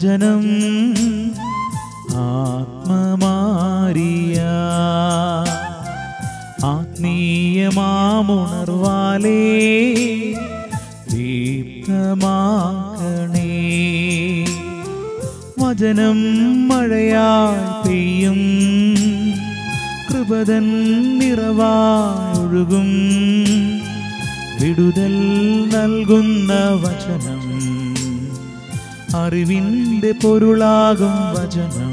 വചനം ആത്മമാരിയ ആത്മീയമാമുണർവാലേ ദീപ്തമാക്കണേ. വചനം മഴയായി പെയ്യും കൃപതൻ നിറവായൊഴുകും വിടുതൽ നൽകുന്ന വചനം അറിവിൻ്റെ പൊരുളാകും വചനം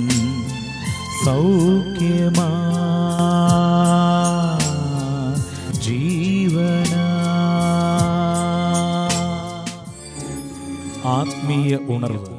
സൗഖ്യമാ ജീവന. ആത്മീയ ഉണർവ്.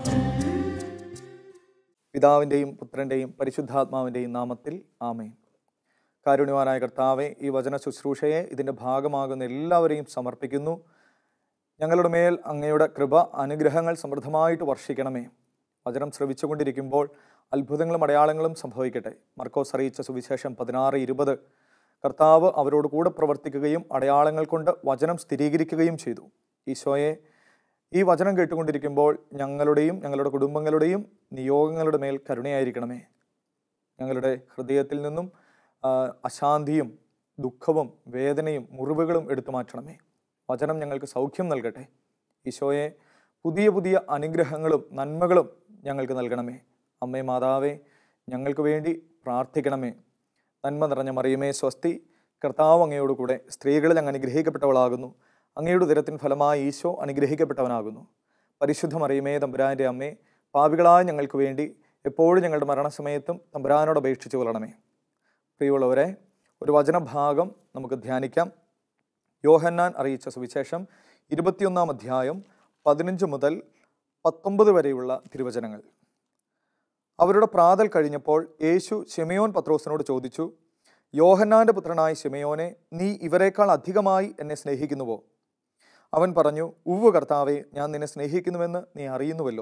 പിതാവിൻ്റെയും പുത്രൻ്റെയും പരിശുദ്ധാത്മാവിൻ്റെയും നാമത്തിൽ ആമേൻ. കാരുണ്യവാനായ കർത്താവെ, ഈ വചന ശുശ്രൂഷയെ ഇതിൻ്റെ ഭാഗമാകുന്ന എല്ലാവരെയും സമർപ്പിക്കുന്നു. ഞങ്ങളുടെ മേൽ അങ്ങയുടെ കൃപ അനുഗ്രഹങ്ങൾ സമൃദ്ധമായിട്ട് വർഷിക്കണമേ. വചനം ശ്രവിച്ചുകൊണ്ടിരിക്കുമ്പോൾ അത്ഭുതങ്ങളും അടയാളങ്ങളും സംഭവിക്കട്ടെ. മർക്കോസ് അറിയിച്ച സുവിശേഷം 16:20 കർത്താവ് അവരോട് കൂടെ പ്രവർത്തിക്കുകയും അടയാളങ്ങൾ കൊണ്ട് വചനം സ്ഥിരീകരിക്കുകയും ചെയ്തു. ഈശോയെ, ഈ വചനം കേട്ടുകൊണ്ടിരിക്കുമ്പോൾ ഞങ്ങളുടെയും ഞങ്ങളുടെ കുടുംബങ്ങളുടെയും നിയോഗങ്ങളുടെ മേൽ കരുണയായിരിക്കണമേ. ഞങ്ങളുടെ ഹൃദയത്തിൽ നിന്നും അശാന്തിയും ദുഃഖവും വേദനയും മുറിവുകളും എടുത്തു മാറ്റണമേ. വചനം ഞങ്ങൾക്ക് സൗഖ്യം നൽകട്ടെ. ഈശോയെ, പുതിയ പുതിയ അനുഗ്രഹങ്ങളും നന്മകളും ഞങ്ങൾക്ക് നൽകണമേ. അമ്മേ മാതാവേ, ഞങ്ങൾക്ക് വേണ്ടി പ്രാർത്ഥിക്കണമേ. നന്മ നിറഞ്ഞ മറിയമേ സ്വസ്തി, കർത്താവ് അങ്ങയോട് കൂടെ സ്ത്രീകളിൽ അങ്ങ് അനുഗ്രഹിക്കപ്പെട്ടവളാകുന്നു. അങ്ങയുടെ ഉദരത്തിൻ ഫലമായി ഈശോ അനുഗ്രഹിക്കപ്പെട്ടവനാകുന്നു. പരിശുദ്ധ മറിയമേ തമ്പുരാൻ്റെ അമ്മേ, പാപികളായ ഞങ്ങൾക്ക് വേണ്ടി എപ്പോഴും ഞങ്ങളുടെ മരണസമയത്തും തമ്പുരാനോട് അപേക്ഷിച്ചു കൊള്ളണമേ. പ്രിയമുള്ളവരെ, ഒരു വചനഭാഗം നമുക്ക് ധ്യാനിക്കാം. യോഹന്നാൻ അറിയിച്ച സുവിശേഷം 21-ാം അധ്യായം 15 മുതൽ 19 വരെയുള്ള തിരുവചനങ്ങൾ. അവരുടെ പ്രാതൽ കഴിഞ്ഞപ്പോൾ യേശു ശിമയോൻ പത്രോസിനോട് ചോദിച്ചു, യോഹന്നാൻ്റെ പുത്രനായ ശിമയോനെ, നീ ഇവരെക്കാൾ അധികമായി എന്നെ സ്നേഹിക്കുന്നുവോ? അവൻ പറഞ്ഞു, ഉവ്വ് കർത്താവേ, ഞാൻ നിന്നെ സ്നേഹിക്കുന്നുവെന്ന് നീ അറിയുന്നുവല്ലോ.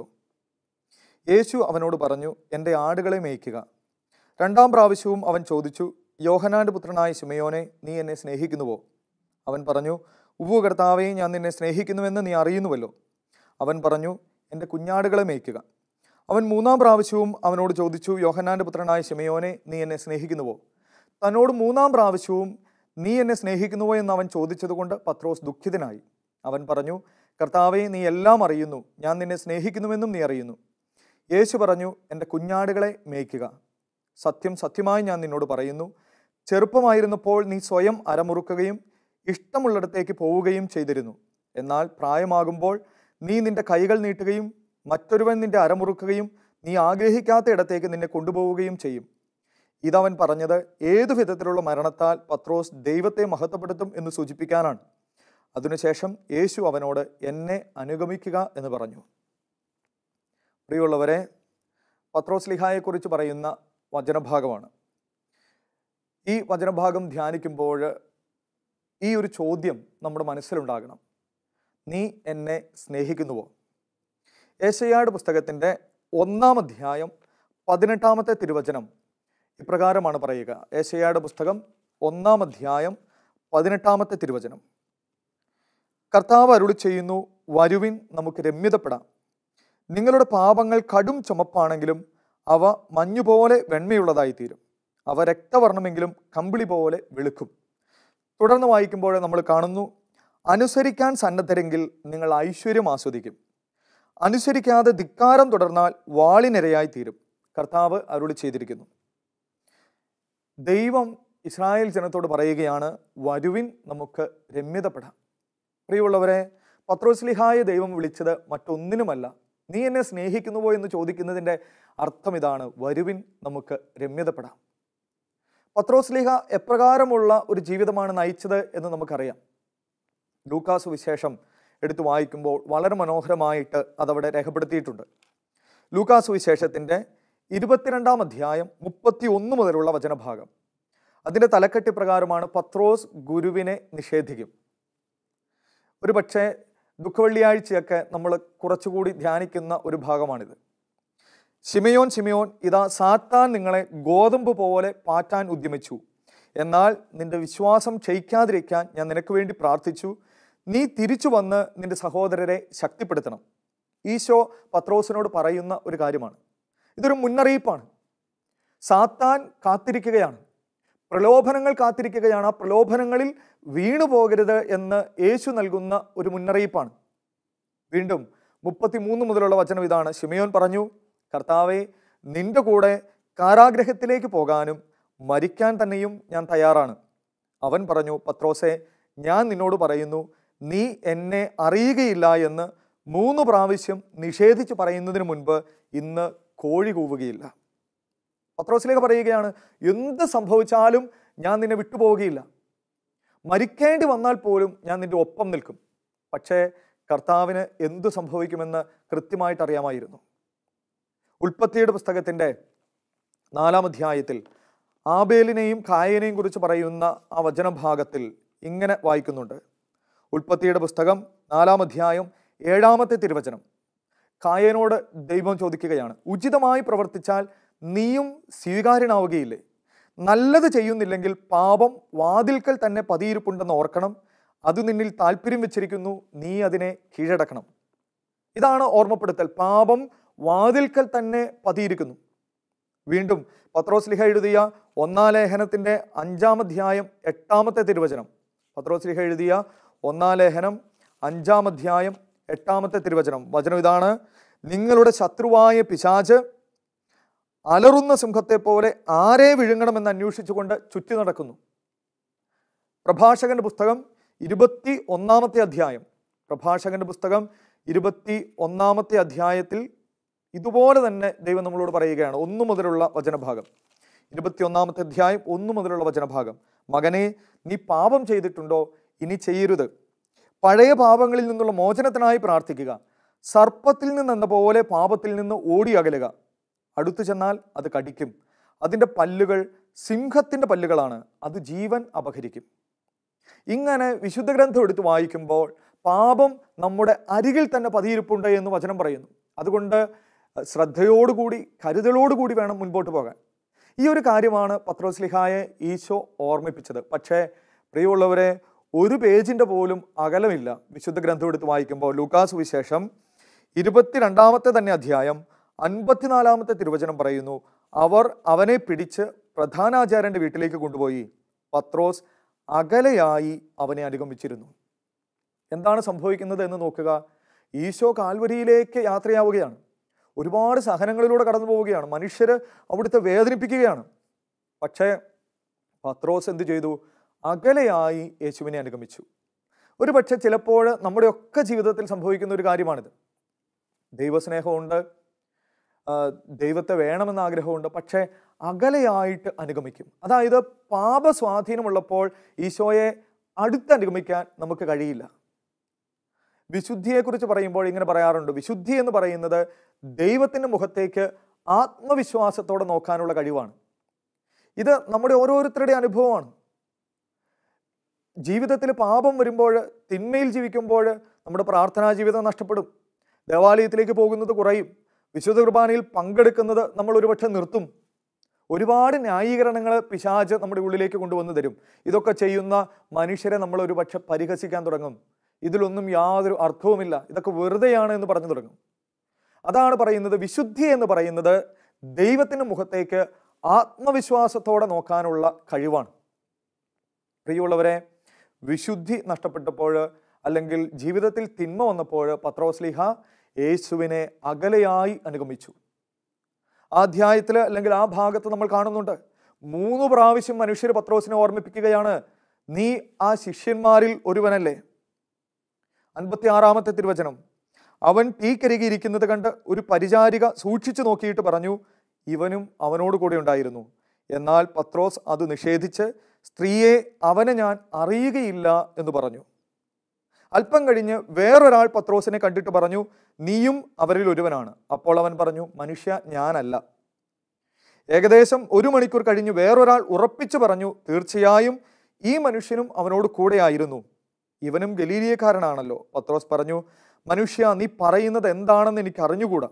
യേശു അവനോട് പറഞ്ഞു, എൻ്റെ ആടുകളെ മേയ്ക്കുക. 2-ാം പ്രാവശ്യവും അവൻ ചോദിച്ചു, യോഹന്നാൻ്റെ പുത്രനായ ശിമയോനെ, നീ എന്നെ സ്നേഹിക്കുന്നുവോ? അവൻ പറഞ്ഞു, ഉവ്വ് കർത്താവേ, ഞാൻ നിന്നെ സ്നേഹിക്കുന്നുവെന്ന് നീ അറിയുന്നുവല്ലോ. അവൻ പറഞ്ഞു, എൻ്റെ കുഞ്ഞാടുകളെ മേയ്ക്കുക. അവൻ 3-ാം പ്രാവശ്യവും അവനോട് ചോദിച്ചു, യോഹന്നാൻ്റെ പുത്രനായ ശിമയോനെ, നീ എന്നെ സ്നേഹിക്കുന്നുവോ? തന്നോട് 3-ാം പ്രാവശ്യവും നീ എന്നെ സ്നേഹിക്കുന്നുവോ എന്ന് അവൻ ചോദിച്ചതുകൊണ്ട് പത്രോസ് ദുഃഖിതനായി. അവൻ പറഞ്ഞു, കർത്താവേ, നീ എല്ലാം അറിയുന്നു, ഞാൻ നിന്നെ സ്നേഹിക്കുന്നുവെന്നും നീ അറിയുന്നു. യേശു പറഞ്ഞു, എൻ്റെ കുഞ്ഞാടുകളെ മേയ്ക്കുക. സത്യം സത്യമായി ഞാൻ നിന്നോട് പറയുന്നു, ചെറുപ്പമായിരുന്നപ്പോൾ നീ സ്വയം അരമുറുക്കുകയും ഇഷ്ടമുള്ളിടത്തേക്ക് പോവുകയും ചെയ്തിരുന്നു. എന്നാൽ പ്രായമാകുമ്പോൾ നീ നിന്റെ കൈകൾ നീട്ടുകയും മറ്റൊരുവൻ നിന്റെ അരമുറുക്കുകയും നീ ആഗ്രഹിക്കാത്ത ഇടത്തേക്ക് നിന്നെ കൊണ്ടുപോവുകയും ചെയ്യും. ഇതവൻ പറഞ്ഞത് ഏതു വിധത്തിലുള്ള മരണത്താൽ പത്രോസ് ദൈവത്തെ മഹത്വപ്പെടുത്തും എന്ന് സൂചിപ്പിക്കാനാണ്. അതിനുശേഷം യേശു അവനോട്, എന്നെ അനുഗമിക്കുക എന്ന് പറഞ്ഞു. പ്രിയമുള്ളവരെ, പത്രോസ് ലീഹായെക്കുറിച്ച് പറയുന്ന വചനഭാഗമാണ്. ഈ വചനഭാഗം ധ്യാനിക്കുമ്പോൾ ഈ ഒരു ചോദ്യം നമ്മുടെ മനസ്സിലുണ്ടാകണം, നീ എന്നെ സ്നേഹിക്കുന്നുവോ? യെശയ്യായുടെ പുസ്തകത്തിൻ്റെ 1-ാം അധ്യായം 18-ാമത്തെ തിരുവചനം ഇപ്രകാരമാണ് പറയുക. യെശയ്യായുടെ പുസ്തകം 1-ാം അധ്യായം 18-ാമത്തെ തിരുവചനം. കർത്താവ് അരുളി ചെയ്യുന്നു, വരുവിൻ, നമുക്ക് രമ്യതപ്പെടാം. നിങ്ങളുടെ പാപങ്ങൾ കടും ചുമപ്പാണെങ്കിലും അവ മഞ്ഞുപോലെ വെണ്മയുള്ളതായിത്തീരും. അവ രക്തവർണ്ണമെങ്കിലും കമ്പിളി പോലെ വെളുക്കും. തുടർന്ന് വായിക്കുമ്പോൾ നമ്മൾ കാണുന്നു, അനുസരിക്കാൻ സന്നദ്ധരെങ്കിൽ നിങ്ങൾ ഐശ്വര്യം ആസ്വദിക്കും. അനുസരിക്കാതെ ധിക്കാരം തുടർന്നാൽ വാളിനിരയായി തീരും. കർത്താവ് അരുളി ചെയ്തിരിക്കുന്നു. ദൈവം ഇസ്രായേൽ ജനത്തോട് പറയുകയാണ്, വരുവിൻ, നമുക്ക് രമ്യതപ്പെടാം. പ്രിയമുള്ളവരെ, പത്രോസ് ലീഹായെ ദൈവം വിളിച്ചത് മറ്റൊന്നിനുമല്ല, നീ എന്നെ സ്നേഹിക്കുന്നുവോ എന്ന് ചോദിക്കുന്നതിൻ്റെ അർത്ഥം ഇതാണ്, വരുവിൻ, നമുക്ക് രമ്യതപ്പെടാം. പത്രോസ് ലീഹ എപ്രകാരമുള്ള ഒരു ജീവിതമാണ് നയിച്ചത് എന്ന് നമുക്കറിയാം. ലൂക്കാസ് വിശേഷം എടുത്തു വായിക്കുമ്പോൾ വളരെ മനോഹരമായിട്ട് അതവിടെ രേഖപ്പെടുത്തിയിട്ടുണ്ട്. ലൂക്കാസ് വിശേഷത്തിൻ്റെ 22-ാം അധ്യായം 31 മുതലുള്ള വചനഭാഗം. അതിൻ്റെ തലക്കെട്ട് പ്രകാരമാണ്, പത്രോസ് ഗുരുവിനെ നിഷേധിക്കും. ഒരു പക്ഷേ ദുഃഖവെള്ളിയാഴ്ചയൊക്കെ നമ്മൾ കുറച്ചുകൂടി ധ്യാനിക്കുന്ന ഒരു ഭാഗമാണിത്. ശിമയോൻ, ശിമയോൻ, ഇതാ സാത്താൻ നിങ്ങളെ ഗോതമ്പ് പോലെ പാറ്റാൻ ഉദ്യമിച്ചു. എന്നാൽ നിന്റെ വിശ്വാസം ക്ഷയിക്കാതിരിക്കാൻ ഞാൻ നിനക്ക് വേണ്ടി പ്രാർത്ഥിച്ചു. നീ തിരിച്ചു വന്ന് നിന്റെ സഹോദരരെ ശക്തിപ്പെടുത്തണം. ഈശോ പത്രോസിനോട് പറയുന്ന ഒരു കാര്യമാണ്. ഇതൊരു മുന്നറിയിപ്പാണ്. സാത്താൻ കാത്തിരിക്കുകയാണ്, പ്രലോഭനങ്ങൾ കാത്തിരിക്കുകയാണ്. ആ പ്രലോഭനങ്ങളിൽ വീണുപോകരുത് എന്ന് യേശു നൽകുന്ന ഒരു മുന്നറിയിപ്പാണ്. വീണ്ടും 33 മുതലുള്ള വചനം ഇതാണ്. ശിമയോൻ പറഞ്ഞു, കർത്താവേ, നിന്റെ കൂടെ കാരാഗ്രഹത്തിലേക്ക് പോകാനും മരിക്കാൻ തന്നെയും ഞാൻ തയ്യാറാണ്. അവൻ പറഞ്ഞു, പത്രോസേ, ഞാൻ നിന്നോട് പറയുന്നു, നീ എന്നെ അറിയുകയില്ല എന്ന് 3 പ്രാവശ്യം നിഷേധിച്ച് പറയുന്നതിന് മുൻപ് ഇന്ന് കോഴി കൂവുകയില്ല. പത്രോസിലേക്ക് പറയുകയാണ്, എന്ത് സംഭവിച്ചാലും ഞാൻ നിന്നെ വിട്ടുപോവുകയില്ല. മരിക്കേണ്ടി വന്നാൽ പോലും ഞാൻ നിന്റെ ഒപ്പം നിൽക്കും. പക്ഷേ കർത്താവിന് എന്തു സംഭവിക്കുമെന്ന് കൃത്യമായിട്ട് അറിയാമായിരുന്നു. ഉൽപ്പത്തിയുടെ പുസ്തകത്തിൻ്റെ 4-ാം അധ്യായത്തിൽ ആബേലിനെയും കായനെയും കുറിച്ച് പറയുന്ന ആ വചനഭാഗത്തിൽ ഇങ്ങനെ വായിക്കുന്നുണ്ട്. ഉൽപ്പത്തിയുടെ പുസ്തകം 4-ാം അധ്യായം 7-ാമത്തെ തിരുവചനം. കായനോട് ദൈവം ചോദിക്കുകയാണ്, ഉചിതമായി പ്രവർത്തിച്ചാൽ നീയും സ്വീകാര്യനാവുകയില്ലേ? നല്ലത് ചെയ്യുന്നില്ലെങ്കിൽ പാപം വാതിൽക്കൽ തന്നെ പതിയിരിപ്പുണ്ടെന്ന് ഓർക്കണം. അത് നിന്നിൽ താല്പര്യം വെച്ചിരിക്കുന്നു, നീ അതിനെ കീഴടക്കണം. ഇതാണ് ഓർമ്മപ്പെടുത്തൽ. പാപം വാതിൽക്കൽ തന്നെ പതിയിരിക്കുന്നു. വീണ്ടും പത്രോസ്ലിഹ എഴുതിയ 1-ാം ലേഖനത്തിൻ്റെ 5-ാം അധ്യായം 8-ാമത്തെ തിരുവചനം. പത്രോസ്ലിഹ എഴുതിയ 1-ാം ലേഖനം 5-ാം അധ്യായം 8-ാമത്തെ തിരുവചനം. വചനം ഇതാണ്, നിങ്ങളുടെ ശത്രുവായ പിശാച് അലറുന്ന സിംഹത്തെ പോലെ ആരെ വിഴുങ്ങണമെന്ന് അന്വേഷിച്ചുകൊണ്ട് ചുറ്റി നടക്കുന്നു. പ്രഭാഷകന്റെ പുസ്തകം 21-ാമത്തെ അധ്യായം. പ്രഭാഷകന്റെ പുസ്തകം 21-ാമത്തെ അധ്യായത്തിൽ ഇതുപോലെ തന്നെ ദൈവം നമ്മളോട് പറയുകയാണ്. 1 മുതലുള്ള വചനഭാഗം. 21-ാമത്തെ അധ്യായം 1 മുതലുള്ള വചനഭാഗം. മകനെ, നീ പാപം ചെയ്തിട്ടുണ്ടോ? ഇനി ചെയ്യരുത്. പഴയ പാപങ്ങളിൽ നിന്നുള്ള മോചനത്തിനായി പ്രാർത്ഥിക്കുക. സർപ്പത്തിൽ നിന്നെന്ന പോലെ പാപത്തിൽ നിന്ന് ഓടി അകലുക. അടുത്തു ചെന്നാൽ അത് കടിക്കും. അതിൻ്റെ പല്ലുകൾ സിംഹത്തിൻ്റെ പല്ലുകളാണ്. അത് ജീവൻ അപഹരിക്കും. ഇങ്ങനെ വിശുദ്ധ ഗ്രന്ഥം എടുത്ത് വായിക്കുമ്പോൾ പാപം നമ്മുടെ അരികിൽ തന്നെ പതിയിരിപ്പുണ്ട് എന്ന് വചനം പറയുന്നു. അതുകൊണ്ട് ശ്രദ്ധയോടുകൂടി കരുതലോടുകൂടി വേണം മുൻപോട്ട് പോകാൻ. ഈ ഒരു കാര്യമാണ് പത്രോസ്ലിഹായെ ഈശോ ഓർമ്മിപ്പിച്ചത്. പക്ഷേ പ്രിയമുള്ളവരെ, ഒരു പേജിൻ്റെ പോലും അകലമില്ല വിശുദ്ധ ഗ്രന്ഥം എടുത്ത് വായിക്കുമ്പോൾ. ലൂക്കാസ് സുവിശേഷം 22-ാമത്തെ തന്നെ അധ്യായം 54-ാമത്തെ തിരുവചനം പറയുന്നു, അവർ അവനെ പിടിച്ച് പ്രധാനാചാര്യൻ്റെ വീട്ടിലേക്ക് കൊണ്ടുപോയി. പത്രോസ് അകലെയായി അവനെ അനുഗമിച്ചിരുന്നു. എന്താണ് സംഭവിക്കുന്നത് എന്ന് നോക്കുക. ഈശോ കാൽവരിയിലേക്ക് യാത്രയാവുകയാണ്. ഒരുപാട് സഹനങ്ങളിലൂടെ കടന്നു പോവുകയാണ്. മനുഷ്യർ അവിടുത്തെ വേദനിപ്പിക്കുകയാണ്. പക്ഷേ പത്രോസ് എന്ത് ചെയ്തു? അകലെയായി യേശുവിനെ അനുഗമിച്ചു. ഒരു പക്ഷേ ചിലപ്പോൾ നമ്മുടെയൊക്കെ ജീവിതത്തിൽ സംഭവിക്കുന്ന ഒരു കാര്യമാണിത്. ദൈവസ്നേഹമുണ്ട്, ദൈവത്തെ വേണമെന്ന ആഗ്രഹമുണ്ട്, പക്ഷേ അകലെയായിട്ട് അനുഗമിക്കും. അതായത് പാപസ്വാധീനമുള്ളപ്പോൾ ഈശോയെ അടുത്തനുഗമിക്കാൻ നമുക്ക് കഴിയില്ല. വിശുദ്ധിയെക്കുറിച്ച് പറയുമ്പോൾ ഇങ്ങനെ പറയാറുണ്ട്, വിശുദ്ധി എന്ന് പറയുന്നത് ദൈവത്തിൻ്റെ മുഖത്തേക്ക് ആത്മവിശ്വാസത്തോടെ നോക്കാനുള്ള കഴിവാണ്. ഇത് നമ്മുടെ ഓരോരുത്തരുടെ അനുഭവമാണ്. ജീവിതത്തിൽ പാപം വരുമ്പോൾ, തിന്മയിൽ ജീവിക്കുമ്പോൾ നമ്മുടെ പ്രാർത്ഥനാ ജീവിതം നഷ്ടപ്പെടും. ദേവാലയത്തിലേക്ക് പോകുന്നത് കുറയും. വിശുദ്ധ കുർബാനയിൽ പങ്കെടുക്കുന്നത് നമ്മൾ ഒരുപക്ഷെ നിർത്തും. ഒരുപാട് ന്യായീകരണങ്ങൾ പിശാച് നമ്മുടെ ഉള്ളിലേക്ക് കൊണ്ടുവന്ന് തരും. ഇതൊക്കെ ചെയ്യുന്ന മനുഷ്യരെ നമ്മൾ ഒരുപക്ഷെ പരിഹസിക്കാൻ തുടങ്ങും. ഇതിലൊന്നും യാതൊരു അർത്ഥവുമില്ല, ഇതൊക്കെ വെറുതെയാണ് എന്ന് പറഞ്ഞു തുടങ്ങും. അതാണ് പറയുന്നത്, വിശുദ്ധി എന്ന് പറയുന്നത് ദൈവത്തിൻ്റെ മുഖത്തേക്ക് ആത്മവിശ്വാസത്തോടെ നോക്കാനുള്ള കഴിവാണ്. പ്രിയമുള്ളവരെ, വിശുദ്ധി നഷ്ടപ്പെട്ടപ്പോൾ അല്ലെങ്കിൽ ജീവിതത്തിൽ തിന്മ വന്നപ്പോൾ പത്രോസ്ലീഹ യേശുവിനെ അകലെയായി അനുഗമിച്ചു. ആ അധ്യായത്തിൽ അല്ലെങ്കിൽ ആ ഭാഗത്ത് നമ്മൾ കാണുന്നുണ്ട്, 3 പ്രാവശ്യം മനുഷ്യർ പത്രോസിനെ ഓർമ്മിപ്പിക്കുകയാണ്, നീ ആ ശിഷ്യന്മാരിൽ ഒരുവനല്ലേ. 56-ാമത്തെ തിരുവചനം. അവൻ തീക്കരികിയിരിക്കുന്നത് കണ്ട് ഒരു പരിചാരിക സൂക്ഷിച്ചു നോക്കിയിട്ട് പറഞ്ഞു, ഇവനും അവനോട് കൂടെ ഉണ്ടായിരുന്നു. എന്നാൽ പത്രോസ് അത് നിഷേധിച്ച്, സ്ത്രീയെ, അവനെ ഞാൻ അറിയുകയില്ല എന്ന് പറഞ്ഞു. അല്പം കഴിഞ്ഞ് വേറൊരാൾ പത്രോസിനെ കണ്ടിട്ട് പറഞ്ഞു, നീയും അവരിൽ ഒരുവനാണ്. അപ്പോൾ അവൻ പറഞ്ഞു, മനുഷ്യ, ഞാനല്ല. ഏകദേശം 1 മണിക്കൂർ കഴിഞ്ഞ് വേറൊരാൾ ഉറപ്പിച്ചു പറഞ്ഞു, തീർച്ചയായും ഈ മനുഷ്യനും അവനോട് കൂടെയായിരുന്നു. ഇവനും ഗലീലിയക്കാരനാണല്ലോ. പത്രോസ് പറഞ്ഞു, മനുഷ്യ, നീ പറയുന്നത് എന്താണെന്ന് എനിക്ക് അറിഞ്ഞുകൂടാ.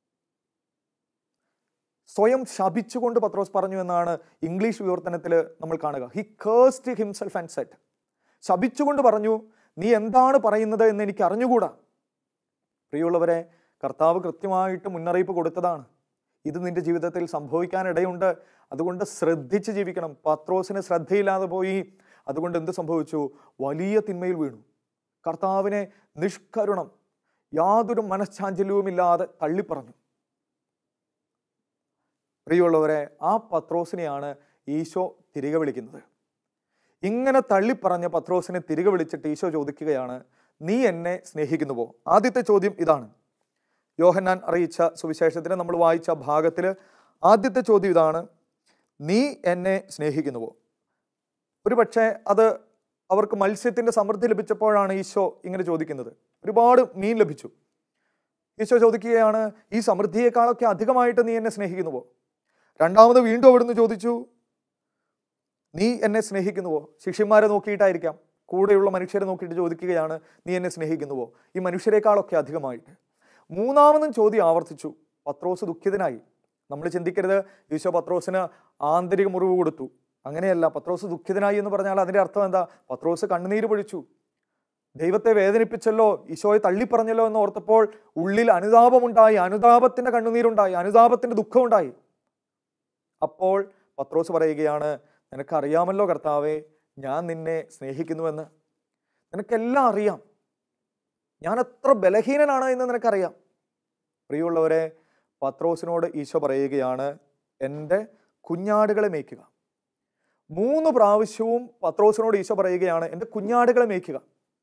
സ്വയം ശപിച്ചുകൊണ്ട് പത്രോസ് പറഞ്ഞു എന്നാണ് ഇംഗ്ലീഷ് വിവർത്തനത്തിൽ നമ്മൾ കാണുക. He cursed himself and said. ശപിച്ചുകൊണ്ട് പറഞ്ഞു, നീ എന്താണ് പറയുന്നത് എന്ന് എനിക്ക് അറിഞ്ഞുകൂടാ. പ്രിയമുള്ളവരെ, കർത്താവ് കൃത്യമായിട്ട് മുന്നറിയിപ്പ് കൊടുത്തതാണ്. ഇത് നിന്റെ ജീവിതത്തിൽ സംഭവിക്കാനിടയുണ്ട്, അതുകൊണ്ട് ശ്രദ്ധിച്ച് ജീവിക്കണം. പത്രോസിന് ശ്രദ്ധയില്ലാതെ പോയി. അതുകൊണ്ട് എന്ത് സംഭവിച്ചു? വലിയ തിന്മയിൽ വീണു. കർത്താവിനെ നിഷ്കരുണം, യാതൊരു മനഃശാഞ്ചല്യവുമില്ലാതെ തള്ളിപ്പറഞ്ഞു. പ്രിയമുള്ളവരെ, ആ പത്രോസിനെയാണ് ഈശോ തിരികെ വിളിക്കുന്നത്. ഇങ്ങനെ തള്ളിപ്പറഞ്ഞ പത്രോസിനെ തിരികെ വിളിച്ചിട്ട് ഈശോ ചോദിക്കുകയാണ്, നീ എന്നെ സ്നേഹിക്കുന്നുവോ? ആദ്യത്തെ ചോദ്യം ഇതാണ്. യോഹന്നാൻ അറിയിച്ച സുവിശേഷത്തിന് നമ്മൾ വായിച്ച ഭാഗത്തിൽ ആദ്യത്തെ ചോദ്യം ഇതാണ്, നീ എന്നെ സ്നേഹിക്കുന്നുവോ? ഒരു പക്ഷേ അത് അവർക്ക് മത്സ്യത്തിൻ്റെ സമൃദ്ധി ലഭിച്ചപ്പോഴാണ് ഈശോ ഇങ്ങനെ ചോദിക്കുന്നത്. ഒരുപാട് മീൻ ലഭിച്ചു. ഈശോ ചോദിക്കുകയാണ്, ഈ സമൃദ്ധിയേക്കാളൊക്കെ അധികമായിട്ട് നീ എന്നെ സ്നേഹിക്കുന്നുവോ? രണ്ടാമത് വീണ്ടും അവിടുന്ന് ചോദിച്ചു, നീ എന്നെ സ്നേഹിക്കുന്നുവോ? ശിഷ്യന്മാരെ നോക്കിയിട്ടായിരിക്കാം, കൂടെയുള്ള മനുഷ്യരെ നോക്കിയിട്ട് ചോദിക്കുകയാണ്, നീ എന്നെ സ്നേഹിക്കുന്നുവോ? ഈ മനുഷ്യരെക്കാളൊക്കെ അധികമായിട്ട്. മൂന്നാമതും ചോദ്യം ആവർത്തിച്ചു. പത്രോസ് ദുഃഖിതനായി. നമ്മൾ ചിന്തിക്കരുത് ഈശോ പത്രോസിന് ആന്തരിക മുറിവ് കൊടുത്തു. അങ്ങനെയല്ല. പത്രോസ് ദുഃഖിതനായി എന്ന് പറഞ്ഞാൽ അതിൻ്റെ അർത്ഥം എന്താ? പത്രോസ് കണ്ണുനീര് പൊഴിച്ചു. ദൈവത്തെ വേദനിപ്പിച്ചല്ലോ, ഈശോയെ തള്ളിപ്പറഞ്ഞല്ലോ എന്ന് ഓർത്തപ്പോൾ ഉള്ളിൽ അനുതാപമുണ്ടായി, അനുതാപത്തിൻ്റെ കണ്ണുനീരുണ്ടായി, അനുതാപത്തിൻ്റെ ദുഃഖമുണ്ടായി. അപ്പോൾ പത്രോസ് പറയുകയാണ്, നിനക്കറിയാമല്ലോ കർത്താവേ, ഞാൻ നിന്നെ സ്നേഹിക്കുന്നുവെന്ന്. നിനക്കെല്ലാം അറിയാം, ഞാൻ എത്ര ബലഹീനനാണ് എന്ന് നിനക്കറിയാം. പ്രിയമുള്ളവരെ, പത്രോസിനോട് ഈശോ പറയുകയാണ്, എൻ്റെ കുഞ്ഞാടുകളെ മേയ്ക്കുക. 3 പ്രാവശ്യവും പത്രോസിനോട് ഈശോ പറയുകയാണ്, എൻ്റെ കുഞ്ഞാടുകളെ മേയ്ക്കുക.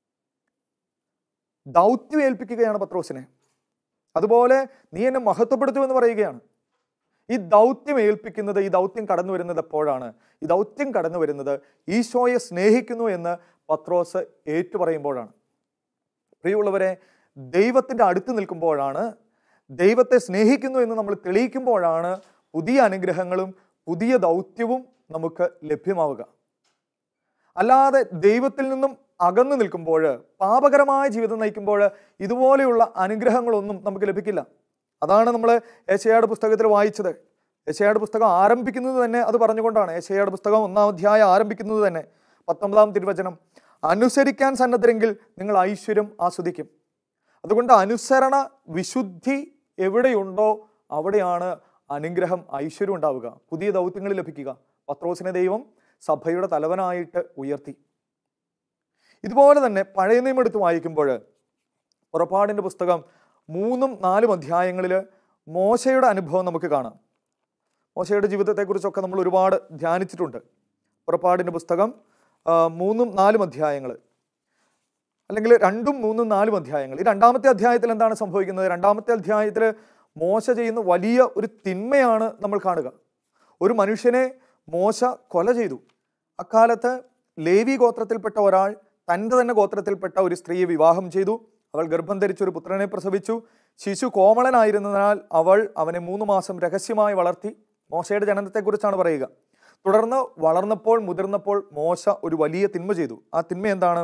ദൗത്യം ഏൽപ്പിക്കുകയാണ് പത്രോസിനെ. അതുപോലെ നീ എന്നെ മഹത്വപ്പെടുത്തുമെന്ന് പറയുകയാണ്. ഈ ദൗത്യം ഏൽപ്പിക്കുന്നത്, ഈ ദൗത്യം കടന്നു വരുന്നത് എപ്പോഴാണ്? ഈ ദൗത്യം കടന്നു വരുന്നത് ഈശോയെ സ്നേഹിക്കുന്നു എന്ന് പത്രോസ് ഏറ്റുപറയുമ്പോഴാണ്. പ്രിയമുള്ളവരെ, ദൈവത്തിൻ്റെ അടുത്ത് നിൽക്കുമ്പോഴാണ്, ദൈവത്തെ സ്നേഹിക്കുന്നു എന്ന് നമ്മൾ തെളിയിക്കുമ്പോഴാണ് പുതിയ അനുഗ്രഹങ്ങളും പുതിയ ദൗത്യവും നമുക്ക് ലഭ്യമാവുക. അല്ലാതെ ദൈവത്തിൽ നിന്നും അകന്നു നിൽക്കുമ്പോൾ, പാപകരമായ ജീവിതം നയിക്കുമ്പോൾ ഇതുപോലെയുള്ള അനുഗ്രഹങ്ങളൊന്നും നമുക്ക് ലഭിക്കില്ല. അതാണ് നമ്മൾ യെശയ്യായുടെ പുസ്തകത്തിൽ വായിച്ചത്. യെശയ്യായുടെ പുസ്തകം ആരംഭിക്കുന്നത് തന്നെ അത് പറഞ്ഞുകൊണ്ടാണ്. യെശയ്യായുടെ പുസ്തകം 1-ാം അധ്യായം ആരംഭിക്കുന്നത് തന്നെ 19-ാം തിരുവചനം, അനുസരിക്കാൻ സന്നദ്ധരെങ്കിൽ നിങ്ങൾ ഐശ്വര്യം ആസ്വദിക്കും. അതുകൊണ്ട് അനുസരണ വിശുദ്ധി എവിടെയുണ്ടോ അവിടെയാണ് അനുഗ്രഹം, ഐശ്വര്യം ഉണ്ടാവുക, പുതിയ ദൗത്യങ്ങൾ ലഭിക്കുക. പത്രോസിനെ ദൈവം സഭയുടെ തലവനായിട്ട് ഉയർത്തി. ഇതുപോലെ തന്നെ പഴയ നിയമം എടുത്ത് വായിക്കുമ്പോൾ പുറപ്പാടിൻ്റെ പുസ്തകം 3-4 അധ്യായങ്ങളിൽ മോശയുടെ അനുഭവം നമുക്ക് കാണാം. മോശയുടെ ജീവിതത്തെക്കുറിച്ചൊക്കെ നമ്മൾ ഒരുപാട് ധ്യാനിച്ചിട്ടുണ്ട്. പുറപ്പാടിൻ്റെ പുസ്തകം 3-4 അധ്യായങ്ങൾ, അല്ലെങ്കിൽ 2, 3, 4 അധ്യായങ്ങൾ. ഈ 2-ാമത്തെ അധ്യായത്തിൽ എന്താണ് സംഭവിക്കുന്നത്? 2-ാമത്തെ അധ്യായത്തിൽ മോശ ചെയ്യുന്ന വലിയ ഒരു തിന്മയാണ് നമ്മൾ കാണുക. ഒരു മനുഷ്യനെ മോശ കൊല ചെയ്തു. അക്കാലത്ത് ലേവി ഗോത്രത്തിൽപ്പെട്ട ഒരാൾ തൻ്റെ തന്നെ ഗോത്രത്തിൽപ്പെട്ട ഒരു സ്ത്രീയെ വിവാഹം ചെയ്തു. അവൾ ഗർഭം ധരിച്ചൊരു പുത്രനെ പ്രസവിച്ചു. ശിശു കോമളനായിരുന്നതിനാൽ അവൾ അവനെ 3 മാസം രഹസ്യമായി വളർത്തി. മോശയുടെ ജനനത്തെക്കുറിച്ചാണ് പറയുക. തുടർന്ന് വളർന്നപ്പോൾ, മുതിർന്നപ്പോൾ മോശ ഒരു വലിയ തിന്മ ചെയ്തു. ആ തിന്മ എന്താണ്?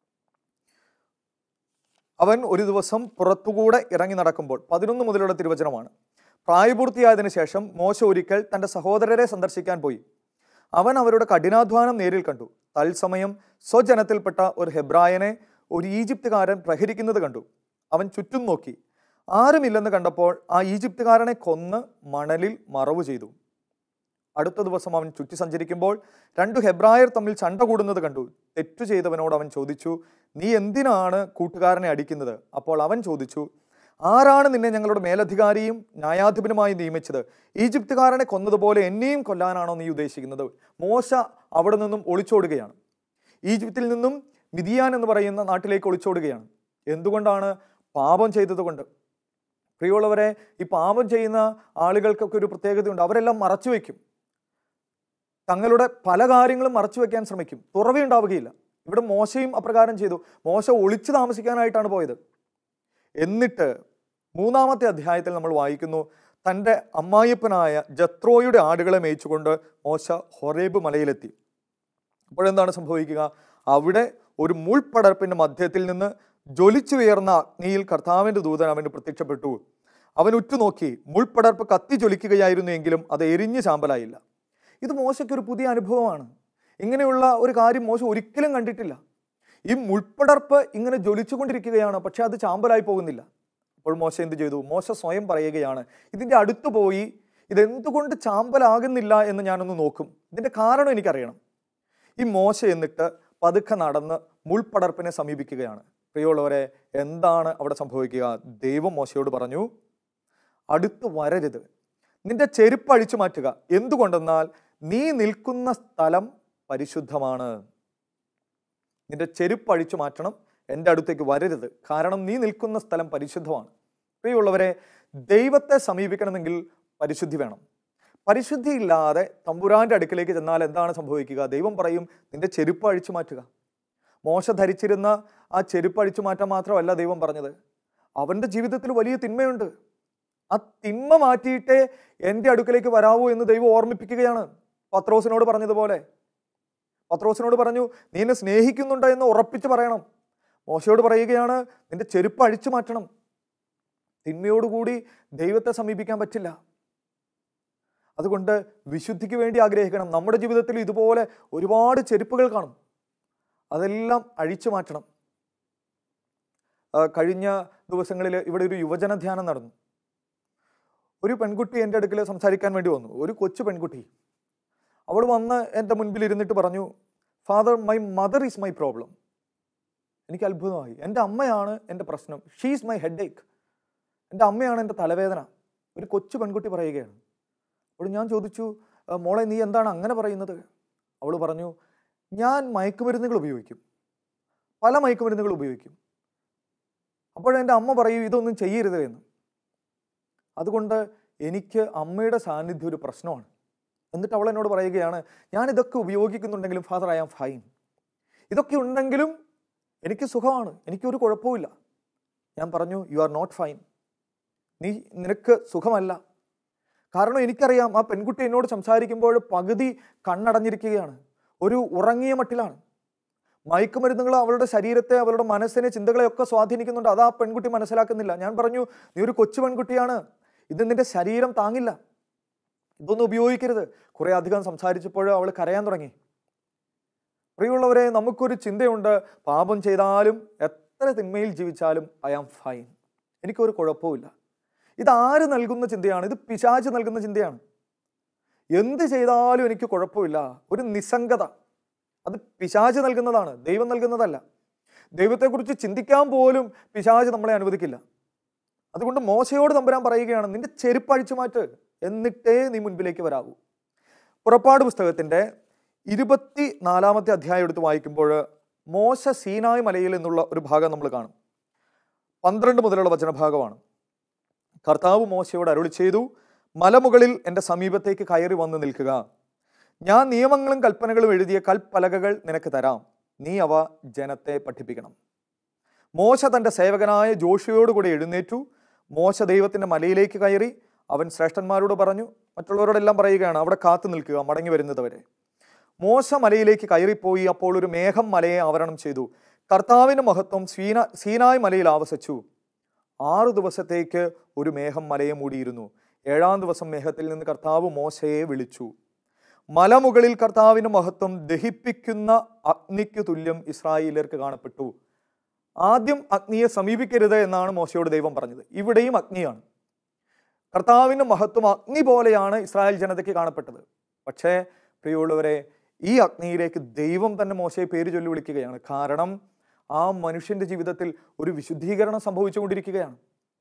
അവൻ ഒരു ദിവസം പുറത്തുകൂടെ ഇറങ്ങി നടക്കുമ്പോൾ, 11 മുതലുള്ള തിരുവചനമാണ്. പ്രായപൂർത്തിയായതിനു ശേഷം മോശ ഒരിക്കൽ തൻ്റെ സഹോദരരെ സന്ദർശിക്കാൻ പോയി. അവൻ അവരുടെ കഠിനാധ്വാനം നേരിൽ കണ്ടു. തത്സമയം സ്വജനത്തിൽപ്പെട്ട ഒരു ഹെബ്രായനെ ഒരു ഈജിപ്തുകാരൻ പ്രഹരിക്കുന്നത് കണ്ടു. അവൻ ചുറ്റും നോക്കി. ആരുമില്ലെന്ന് കണ്ടപ്പോൾ ആ ഈജിപ്തുകാരനെ കൊന്ന് മണലിൽ മറവ് ചെയ്തു. അടുത്ത ദിവസം അവൻ ചുറ്റി സഞ്ചരിക്കുമ്പോൾ 2 ഹെബ്രായർ തമ്മിൽ ചണ്ട കൂടുന്നത് കണ്ടു. തെറ്റു ചെയ്തവനോട് അവൻ ചോദിച്ചു, നീ എന്തിനാണ് കൂട്ടുകാരനെ അടിക്കുന്നത്? അപ്പോൾ അവൻ ചോദിച്ചു, ആരാണ് നിന്നെ ഞങ്ങളുടെ മേലധികാരിയും ന്യായാധിപനുമായി നിയമിച്ചത്? ഈജിപ്തുകാരനെ കൊന്നതുപോലെ എന്നെയും കൊല്ലാനാണോ നീ ഉദ്ദേശിക്കുന്നത്? മോശ അവിടെ നിന്നും ഒളിച്ചോടുകയാണ്. ഈജിപ്തിൽ നിന്നും മിദിയാൻ എന്ന് പറയുന്ന നാട്ടിലേക്ക് ഒളിച്ചോടുകയാണ്. എന്തുകൊണ്ടാണ്? പാപം ചെയ്തതുകൊണ്ട്. പ്രിയമുള്ളവരെ, ഈ പാപം ചെയ്യുന്ന ആളുകൾക്കൊക്കെ ഒരു പ്രത്യേകതയുണ്ട്. അവരെല്ലാം മറച്ചു വയ്ക്കും. തങ്ങളുടെ പല കാര്യങ്ങളും മറച്ചു വയ്ക്കാൻ ശ്രമിക്കും. തുറവിയുണ്ടാവുകയില്ല. ഇവിടെ മോശയും അപ്രകാരം ചെയ്തു. മോശ ഒളിച്ചു താമസിക്കാനായിട്ടാണ് പോയത്. എന്നിട്ട് 3-ാമത്തെ അധ്യായത്തിൽ നമ്മൾ വായിക്കുന്നു, തൻ്റെ അമ്മായിപ്പനായ ജത്രോയുടെ ആടുകളെ മേയിച്ചുകൊണ്ട് മോശ ഹൊറേബ് മലയിലെത്തി. അപ്പോഴെന്താണ് സംഭവിക്കുക? അവിടെ ഒരു മുൾപടർപ്പിൻ്റെ മധ്യത്തിൽ നിന്ന് ജ്വലിച്ചുയർന്ന അഗ്നിയിൽ കർത്താവിൻ്റെ ദൂതൻ അവന് പ്രത്യക്ഷപ്പെട്ടു. അവൻ ഉറ്റുനോക്കി. മുൾപടർപ്പ് കത്തി ജ്വലിക്കുകയായിരുന്നു, എങ്കിലും അത് എരിഞ്ഞ് ചാമ്പലായില്ല. ഇത് മോശയ്ക്കൊരു പുതിയ അനുഭവമാണ്. ഇങ്ങനെയുള്ള ഒരു കാര്യം മോശ ഒരിക്കലും കണ്ടിട്ടില്ല. ഈ മുൾപടർപ്പ് ഇങ്ങനെ ജ്വലിച്ചുകൊണ്ടിരിക്കുകയാണ്, പക്ഷെ അത് ചാമ്പലായി പോകുന്നില്ല. അപ്പോൾ മോശ എന്ത് ചെയ്തു? മോശ സ്വയം പറയുകയാണ്, ഇതിൻ്റെ അടുത്ത് പോയി ഇതെന്തുകൊണ്ട് ചാമ്പലാകുന്നില്ല എന്ന് ഞാനൊന്ന് നോക്കും, ഇതിൻ്റെ കാരണം എനിക്കറിയണം. ഈ മോശ എന്നിട്ട് പതുക്കെ നടന്ന് മുൾപടർപ്പിനെ സമീപിക്കുകയാണ്. പ്രിയമുള്ളവരെ, എന്താണ് അവിടെ സംഭവിക്കുക? ദൈവം മോശയോട് പറഞ്ഞു, അടുത്ത് വരരുത്, നിന്റെ ചെരുപ്പ് അഴിച്ചു മാറ്റുക. എന്തുകൊണ്ടെന്നാൽ നീ നിൽക്കുന്ന സ്ഥലം പരിശുദ്ധമാണ്. നിന്റെ ചെരുപ്പ് അഴിച്ചു മാറ്റണം, എൻ്റെ അടുത്തേക്ക് വരരുത്, കാരണം നീ നിൽക്കുന്ന സ്ഥലം പരിശുദ്ധമാണ്. പ്രിയമുള്ളവരെ, ദൈവത്തെ സമീപിക്കണമെങ്കിൽ പരിശുദ്ധി വേണം. പരിശുദ്ധി ഇല്ലാതെ തമ്പുരാന്റെ അടുക്കിലേക്ക് ചെന്നാൽ എന്താണ് സംഭവിക്കുക? ദൈവം പറയും, നിന്റെ ചെരുപ്പ് അഴിച്ചു മാറ്റുക. മോശ ധരിച്ചിരുന്ന ആ ചെരുപ്പ് അഴിച്ചു മാറ്റാൻ മാത്രമല്ല ദൈവം പറഞ്ഞത്, അവൻ്റെ ജീവിതത്തിൽ വലിയ തിന്മയുണ്ട്, ആ തിന്മ മാറ്റിയിട്ടേ എൻ്റെ അടുക്കിലേക്ക് വരാവൂ എന്ന് ദൈവം ഓർമ്മിപ്പിക്കുകയാണ്. പത്രോസിനോട് പറഞ്ഞതുപോലെ, പത്രോസിനോട് പറഞ്ഞു, നീ എന്നെ സ്നേഹിക്കുന്നുണ്ട് എന്ന് ഉറപ്പിച്ച് പറയണം. മോശയോട് പറയുകയാണ്, നിന്റെ ചെരുപ്പ് അഴിച്ചു മാറ്റണം. തിന്മയോടുകൂടി ദൈവത്തെ സമീപിക്കാൻ പറ്റില്ല. അതുകൊണ്ട് വിശുദ്ധിക്ക് വേണ്ടി ആഗ്രഹിക്കണം. നമ്മുടെ ജീവിതത്തിൽ ഇതുപോലെ ഒരുപാട് ചെരുപ്പുകൾ കാണും, അതെല്ലാം അഴിച്ചു മാറ്റണം. കഴിഞ്ഞ ദിവസങ്ങളിൽ ഇവിടെ ഒരു യുവജന ധ്യാനം നടന്നു. ഒരു പെൺകുട്ടി എൻ്റെ അടുക്കൽ സംസാരിക്കാൻ വേണ്ടി വന്നു, ഒരു കൊച്ചു പെൺകുട്ടി. അവൾ വന്ന് എൻ്റെ മുൻപിൽ ഇരുന്നിട്ട് പറഞ്ഞു, father, my mother is my problem. എനിക്ക് അത്ഭുതമായി. എൻ്റെ അമ്മയാണ് എൻ്റെ പ്രശ്നം. She's my headache. എൻ്റെ അമ്മയാണ് എൻ്റെ തലവേദന. ഒരു കൊച്ചു പെൺകുട്ടി പറയുകയാണ്. അപ്പോൾ ഞാൻ ചോദിച്ചു, മോളെ നീ എന്താണ് അങ്ങനെ പറയുന്നത്? അവൾ പറഞ്ഞു, ഞാൻ മയക്കുമരുന്നുകൾ ഉപയോഗിക്കും, പല മയക്കുമരുന്നുകൾ ഉപയോഗിക്കും. അപ്പോഴെൻ്റെ അമ്മ പറയും, ഇതൊന്നും ചെയ്യരുത് എന്ന്. അതുകൊണ്ട് എനിക്ക് അമ്മയുടെ സാന്നിധ്യം ഒരു പ്രശ്നമാണ്. എന്നിട്ട് അവൾ എന്നോട് പറയുകയാണ്, ഞാൻ ഇതൊക്കെ ഉപയോഗിക്കുന്നുണ്ടെങ്കിലും ഫാദർ, ഐ ആം ഫൈൻ. ഇതൊക്കെ ഉണ്ടെങ്കിലും എനിക്ക് സുഖമാണ്, എനിക്കൊരു കുഴപ്പമില്ല. ഞാൻ പറഞ്ഞു, യു ആർ നോട്ട് ഫൈൻ. നിനക്ക് സുഖമല്ല. കാരണം എനിക്കറിയാം, ആ പെൺകുട്ടി എന്നോട് സംസാരിക്കുമ്പോൾ പകുതി കണ്ണടഞ്ഞിരിക്കുകയാണ്, ഒരു ഉറങ്ങിയ മട്ടിലാണ്. മയക്കുമരുന്നുകൾ അവളുടെ ശരീരത്തെ, അവളുടെ മനസ്സിനെ, ചിന്തകളെയൊക്കെ സ്വാധീനിക്കുന്നുണ്ട്. അത് ആ പെൺകുട്ടി മനസ്സിലാക്കുന്നില്ല. ഞാൻ പറഞ്ഞു, നീ ഒരു കൊച്ചു പെൺകുട്ടിയാണ്, ഇത് നിന്റെ ശരീരം താങ്ങില്ല, ഇതൊന്നും ഉപയോഗിക്കരുത്. കുറേ അധികം സംസാരിച്ചപ്പോൾ അവൾ കരയാൻ തുടങ്ങി. പ്രിയമുള്ളവരെ, നമുക്കൊരു ചിന്തയുണ്ട്, പാപം ചെയ്താലും എത്ര തിന്മയിൽ ജീവിച്ചാലും ഐ ആം ഫൈൻ, എനിക്കൊരു കുഴപ്പമില്ല. ഇതാര് നൽകുന്ന ചിന്തയാണ്? ഇത് പിശാച് നൽകുന്ന ചിന്തയാണ്. എന്ത് ചെയ്താലും എനിക്ക് കുഴപ്പമില്ല, ഒരു നിസ്സംഗത. അത് പിശാച് നൽകുന്നതാണ്, ദൈവം നൽകുന്നതല്ല. ദൈവത്തെക്കുറിച്ച് ചിന്തിക്കാൻ പോലും പിശാച് നമ്മളെ അനുവദിക്കില്ല. അതുകൊണ്ട് മോശയോട് തമ്പുരാൻ പറയുകയാണ്, നിന്റെ ചെരുപ്പ് അഴിച്ചു മാറ്റ്, എന്നിട്ടേ നീ മുൻപിലേക്ക് വരാവൂ. പുറപ്പാട് പുസ്തകത്തിൻ്റെ 24-ാമത്തെ അധ്യായം എടുത്ത് വായിക്കുമ്പോൾ മോശ സീനായ് മലയിൽ എന്നുള്ള ഒരു ഭാഗം നമ്മൾ കാണും. 12 മുതലുള്ള വചനഭാഗമാണ്. കർത്താവ് മോശയോട് അരുളി ചെയ്തു, മലമുകളിൽ എൻ്റെ സമീപത്തേക്ക് കയറി വന്ന് നിൽക്കുക. ഞാൻ നിയമങ്ങളും കൽപ്പനകളും എഴുതിയ കൽപ്പലകകൾ നിനക്ക് തരാം, നീ അവ ജനത്തെ പഠിപ്പിക്കണം. മോശ തൻ്റെ സേവകനായ ജോഷുവയോട് കൂടെ എഴുന്നേറ്റു. മോശ ദൈവത്തിൻ്റെ മലയിലേക്ക് കയറി. അവൻ ശ്രേഷ്ഠന്മാരോട് പറഞ്ഞു, മറ്റുള്ളവരോടെല്ലാം പറയുകയാണ്, അവിടെ കാത്തു നിൽക്കുക, മടങ്ങി വരുന്നത് വരെ. മോശ മലയിലേക്ക് കയറിപ്പോയി. അപ്പോൾ ഒരു മേഘം മലയെ ആവരണം ചെയ്തു. കർത്താവിൻ്റെ മഹത്വം സീനായ് മലയിൽ ആവസിച്ചു. 6 ദിവസത്തേക്ക് ഒരു മേഘം മലയെ മൂടിയിരുന്നു. 7-ാം ദിവസം മേഘത്തിൽ നിന്ന് കർത്താവ് മോശയെ വിളിച്ചു. മലമുകളിൽ കർത്താവിൻ്റെ മഹത്വം ദഹിപ്പിക്കുന്ന അഗ്നിക്ക് തുല്യം ഇസ്രായേലർക്ക് കാണപ്പെട്ടു. ആദ്യം അഗ്നിയെ സമീപിക്കരുത് എന്നാണ് മോശയോട് ദൈവം പറഞ്ഞത്. ഇവിടെയും അഗ്നിയാണ്. കർത്താവിൻ്റെ മഹത്വം അഗ്നി പോലെയാണ് ഇസ്രായേൽ ജനതയ്ക്ക് കാണപ്പെട്ടത്. പക്ഷേ പ്രിയമുള്ളവരെ, ഈ അഗ്നിയിലേക്ക് ദൈവം തന്നെ മോശയെ പേര് ചൊല്ലി വിളിക്കുകയാണ്. കാരണം ആ മനുഷ്യൻ്റെ ജീവിതത്തിൽ ഒരു വിശുദ്ധീകരണം സംഭവിച്ചുകൊണ്ടിരിക്കുകയാണ്.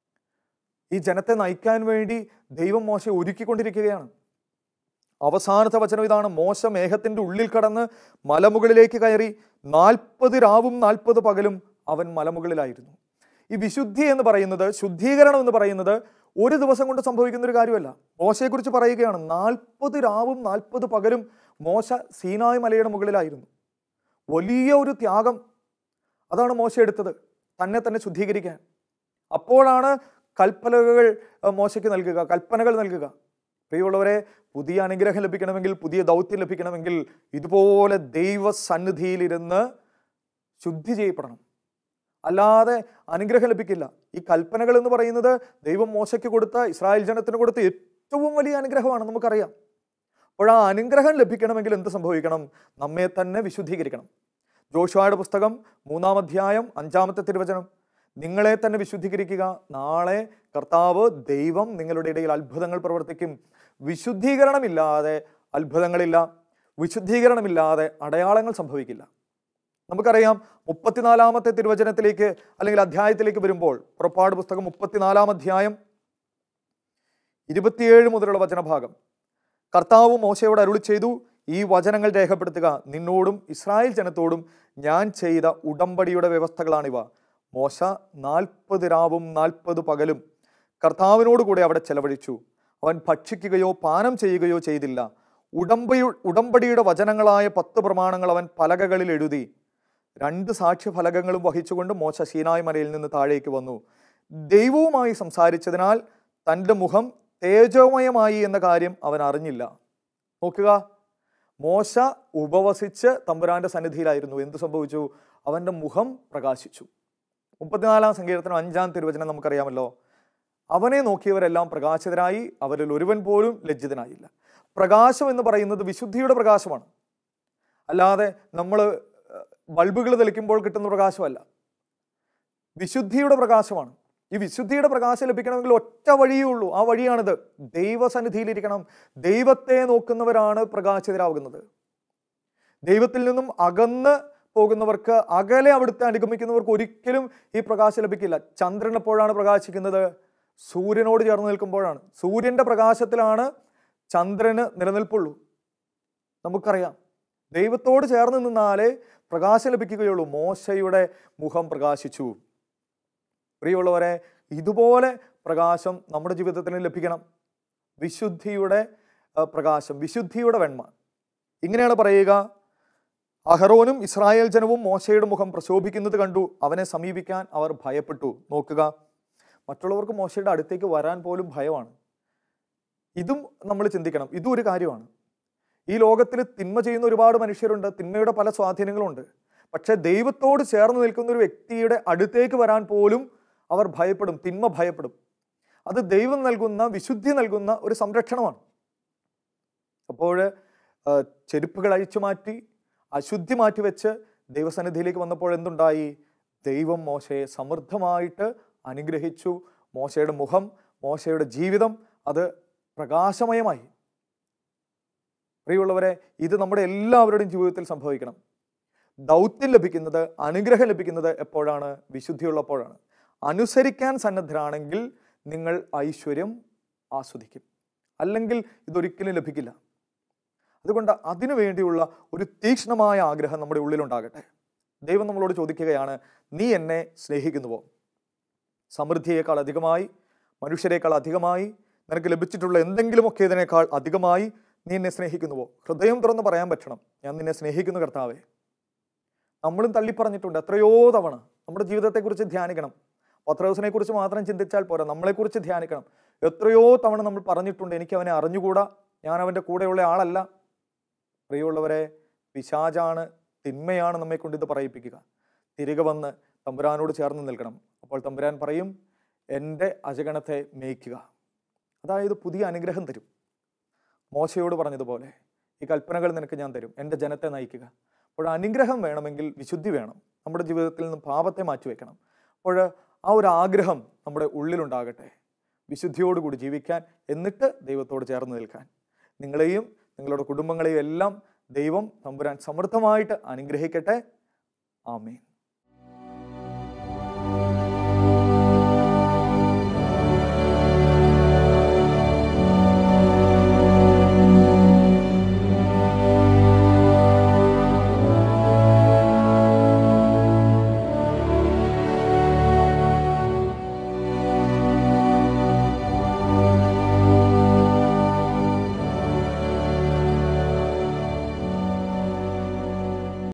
ഈ ജനത്തെ നയിക്കാൻ വേണ്ടി ദൈവം മോശയെ ഒരുക്കിക്കൊണ്ടിരിക്കുകയാണ്. അവസാനത്തെ വചനം ഇതാണ്, മോശ മേഘത്തിൻ്റെ ഉള്ളിൽ കടന്ന് മലമുകളിലേക്ക് കയറി. 40 രാവും 40 പകലും അവൻ മലമുകളിലായിരുന്നു. ഈ വിശുദ്ധി എന്ന് പറയുന്നത്, ശുദ്ധീകരണം എന്ന് പറയുന്നത് ഒരു ദിവസം കൊണ്ട് സംഭവിക്കുന്ന ഒരു കാര്യമല്ല. മോശയെക്കുറിച്ച് പറയുകയാണ്, 40 രാവും 40 പകലും മോശ സീനായ് മലയുടെ മുകളിലായിരുന്നു. വലിയ ഒരു ത്യാഗം അതാണ് മോശ എടുത്തത്, തന്നെ തന്നെ ശുദ്ധീകരിക്കാൻ. അപ്പോഴാണ് കൽപ്പനകൾ മോശയ്ക്ക് നൽകുക, കൽപ്പനകൾ നൽകുക. പ്രിയമുള്ളവരെ, പുതിയ അനുഗ്രഹം ലഭിക്കണമെങ്കിൽ, പുതിയ ദൗത്യം ലഭിക്കണമെങ്കിൽ ഇതുപോലെ ദൈവസന്നിധിയിലിരുന്ന് ശുദ്ധി ചെയ്യപ്പെടണം, അല്ലാതെ അനുഗ്രഹം ലഭിക്കില്ല. ഈ കൽപ്പനകൾ എന്ന് പറയുന്നത് ദൈവം മോശയ്ക്ക് കൊടുത്ത, ഇസ്രായേൽ ജനത്തിന് കൊടുത്ത ഏറ്റവും വലിയ അനുഗ്രഹമാണ്, നമുക്കറിയാം. അപ്പോൾ ആ അനുഗ്രഹം ലഭിക്കണമെങ്കിൽ എന്ത് സംഭവിക്കണം? നമ്മെ തന്നെ വിശുദ്ധീകരിക്കണം. ജോഷുവയുടെ പുസ്തകം 3-ാം അധ്യായം 5-ാമത്തെ തിരുവചനം, നിങ്ങളെ തന്നെ വിശുദ്ധീകരിക്കുക. നാളെ കർത്താവ് ദൈവം നിങ്ങളുടെ ഇടയിൽ അത്ഭുതങ്ങൾ പ്രവർത്തിക്കും. വിശുദ്ധീകരണമില്ലാതെ അത്ഭുതങ്ങളില്ല, വിശുദ്ധീകരണമില്ലാതെ അടയാളങ്ങൾ സംഭവിക്കില്ല. നമുക്കറിയാം 34-ാമത്തെ തിരുവചനത്തിലേക്ക് അല്ലെങ്കിൽ അധ്യായത്തിലേക്ക് വരുമ്പോൾ, പുറപ്പാട് പുസ്തകം 34-ാം അധ്യായം 27 മുതലുള്ള വചനഭാഗം, കർത്താവ് മോശയോട് അരുളി ചെയ്തു, ഈ വചനങ്ങൾ രേഖപ്പെടുത്തുക. നിന്നോടും ഇസ്രായേൽ ജനത്തോടും ഞാൻ ചെയ്ത ഉടമ്പടിയുടെ വ്യവസ്ഥകളാണിവ. മോശ 40 രാവും 40 പകലും കർത്താവിനോട് കൂടെ അവിടെ ചെലവഴിച്ചു. അവൻ ഭക്ഷിക്കുകയോ പാനം ചെയ്യുകയോ ചെയ്തില്ല. ഉടമ്പടിയുടെ വചനങ്ങളായ 10 പ്രമാണങ്ങൾ അവൻ പലകകളിൽ എഴുതി. 2 സാക്ഷ്യഫലകങ്ങളും വഹിച്ചുകൊണ്ട് മോശ സീനായ് മലയിൽ നിന്ന് താഴേക്ക് വന്നു. ദൈവവുമായി സംസാരിച്ചതിനാൽ തൻ്റെ മുഖം തേജോമയമായി എന്ന കാര്യം അവൻ അറിഞ്ഞില്ല. നോക്കുക, മോശ ഉപവസിച്ച് തമ്പുരാന്റെ സന്നിധിയിലായിരുന്നു. എന്ത് സംഭവിച്ചു? അവൻ്റെ മുഖം പ്രകാശിച്ചു. 34-ാം സങ്കീർത്തനം 5-ാം തിരുവചനം നമുക്കറിയാമല്ലോ. അവനെ നോക്കിയവരെല്ലാം പ്രകാശിതരായി, അവരിൽ ഒരുവൻ പോലും ലജ്ജിതനായില്ല. പ്രകാശം എന്ന് പറയുന്നത് വിശുദ്ധിയുടെ പ്രകാശമാണ്, അല്ലാതെ നമ്മൾ ബൾബുകൾ തെളിക്കുമ്പോൾ കിട്ടുന്ന പ്രകാശമല്ല. വിശുദ്ധിയുടെ പ്രകാശമാണ്. ഈ വിശുദ്ധിയുടെ പ്രകാശം ലഭിക്കണമെങ്കിൽ ഒറ്റ വഴിയേ ഉള്ളൂ. ആ വഴിയാണിത്. ദൈവസന്നിധിയിലിരിക്കണം. ദൈവത്തെ നോക്കുന്നവരാണ് പ്രകാശിതരാകുന്നത്. ദൈവത്തിൽ നിന്നും അകന്ന് പോകുന്നവർക്ക്, അകലെ അവിടുത്തെ അനുഗമിക്കുന്നവർക്ക് ഒരിക്കലും ഈ പ്രകാശം ലഭിക്കില്ല. ചന്ദ്രൻ എപ്പോഴാണ് പ്രകാശിക്കുന്നത്? സൂര്യനോട് ചേർന്ന് നിൽക്കുമ്പോഴാണ്. സൂര്യന്റെ പ്രകാശത്തിലാണ് ചന്ദ്രന് നിലനിൽപ്പുള്ളൂ. നമുക്കറിയാം, ദൈവത്തോട് ചേർന്ന് നിന്നാലേ പ്രകാശം ലഭിക്കുകയുള്ളൂ. മോശയുടെ മുഖം പ്രകാശിച്ചു. പ്രിയമുള്ളവരെ, ഇതുപോലെ പ്രകാശം നമ്മുടെ ജീവിതത്തിന് ലഭിക്കണം. വിശുദ്ധിയുടെ പ്രകാശം, വിശുദ്ധിയുടെ വെണ്മ. ഇങ്ങനെയാണ് പറയുക, അഹറോനും ഇസ്രായേൽ ജനവും മോശയുടെ മുഖം പ്രശോഭിക്കുന്നത് കണ്ടു. അവനെ സമീപിക്കാൻ അവർ ഭയപ്പെട്ടു. നോക്കുക, മറ്റുള്ളവർക്ക് മോശയുടെ അടുത്തേക്ക് വരാൻ പോലും ഭയമാണ്. ഇതും നമ്മൾ ചിന്തിക്കണം. ഇതും ഒരു കാര്യമാണ്. ഈ ലോകത്തിൽ തിന്മ ചെയ്യുന്ന ഒരുപാട് മനുഷ്യരുണ്ട്, തിന്മയുടെ പല സ്വാധീനങ്ങളുണ്ട്. പക്ഷെ ദൈവത്തോട് ചേർന്ന് നിൽക്കുന്ന ഒരു വ്യക്തിയുടെ അടുത്തേക്ക് വരാൻ പോലും അവർ ഭയപ്പെടും, തിന്മ ഭയപ്പെടും. അത് ദൈവം നൽകുന്ന, വിശുദ്ധി നൽകുന്ന ഒരു സംരക്ഷണമാണ്. അപ്പോൾ ചെരുപ്പുകൾ അഴിച്ചു മാറ്റി, അശുദ്ധി മാറ്റിവെച്ച് ദൈവസന്നിധിയിലേക്ക് വന്നപ്പോൾ എന്തുണ്ടായി? ദൈവം മോശയെ സമൃദ്ധമായിട്ട് അനുഗ്രഹിച്ചു. മോശയുടെ മുഖം, മോശയുടെ ജീവിതം അത് പ്രകാശമയമായി. പ്രിയമുള്ളവരെ, ഇത് നമ്മുടെ എല്ലാവരുടെയും ജീവിതത്തിൽ സംഭവിക്കണം. ദൗത്യം ലഭിക്കുന്നത്, അനുഗ്രഹം ലഭിക്കുന്നത് എപ്പോഴാണ്? വിശുദ്ധിയുള്ളപ്പോഴാണ്. അനുസരിക്കാൻ സന്നദ്ധരാണെങ്കിൽ നിങ്ങൾ ഐശ്വര്യം ആസ്വദിക്കും, അല്ലെങ്കിൽ ഇതൊരിക്കലും ലഭിക്കില്ല. അതുകൊണ്ട് അതിനു വേണ്ടിയുള്ള ഒരു തീക്ഷ്ണമായ ആഗ്രഹം നമ്മുടെ ഉള്ളിലുണ്ടാകട്ടെ. ദൈവം നമ്മളോട് ചോദിക്കുകയാണ്, നീ എന്നെ സ്നേഹിക്കുന്നുവോ? സമൃദ്ധിയേക്കാൾ അധികമായി, മനുഷ്യരെക്കാൾ അധികമായി, നിനക്ക് ലഭിച്ചിട്ടുള്ള എന്തെങ്കിലുമൊക്കെ ഇതിനേക്കാൾ അധികമായി നീ എന്നെ സ്നേഹിക്കുന്നുവോ? ഹൃദയം തുറന്ന് പറയാൻ പറ്റണം, ഞാൻ നിന്നെ സ്നേഹിക്കുന്നു കർത്താവേ. നമ്മളും തള്ളിപ്പറഞ്ഞിട്ടുണ്ട് എത്രയോ തവണ. നമ്മുടെ ജീവിതത്തെക്കുറിച്ച് ധ്യാനിക്കണം. പത്രോസിനെ കുറിച്ച് മാത്രം ചിന്തിച്ചാൽ പോരാ, നമ്മളെക്കുറിച്ച് ധ്യാനിക്കണം. എത്രയോ തവണ നമ്മൾ പറഞ്ഞിട്ടുണ്ട്, എനിക്ക് അവനെ അറിഞ്ഞുകൂടാ, ഞാൻ അവൻ്റെ കൂടെയുള്ള ആളല്ല. പ്രിയമുള്ളവരെ, പിശാചാണ്, തിന്മയാണ് നമ്മെ കൊണ്ട് ഇത് പറയിപ്പിക്കുക. തിരികെ വന്ന് തമ്പുരാനോട് ചേർന്ന് നിൽക്കണം. അപ്പോൾ തമ്പുരാൻ പറയും, എൻ്റെ അജഗണത്തെ മേയ്ക്കുക. അതായത് പുതിയ അനുഗ്രഹം തരും. മോശയോട് പറഞ്ഞതുപോലെ, ഈ കൽപ്പനകൾ നിനക്ക് ഞാൻ തരും, എൻ്റെ ജനത്തെ നയിക്കുക. അപ്പോൾ അനുഗ്രഹം വേണമെങ്കിൽ വിശുദ്ധി വേണം. നമ്മുടെ ജീവിതത്തിൽ നിന്ന് പാപത്തെ മാറ്റിവെക്കണം. അപ്പോൾ ആ ഒരു ആഗ്രഹം നമ്മുടെ ഉള്ളിലുണ്ടാകട്ടെ, വിശുദ്ധിയോടുകൂടി ജീവിക്കാൻ, എന്നിട്ട് ദൈവത്തോട് ചേർന്ന് നിൽക്കാൻ. നിങ്ങളെയും നിങ്ങളുടെ കുടുംബങ്ങളെയും എല്ലാം ദൈവം തമ്പുരാൻ സമൃദ്ധമായിട്ട് അനുഗ്രഹിക്കട്ടെ. ആമേൻ.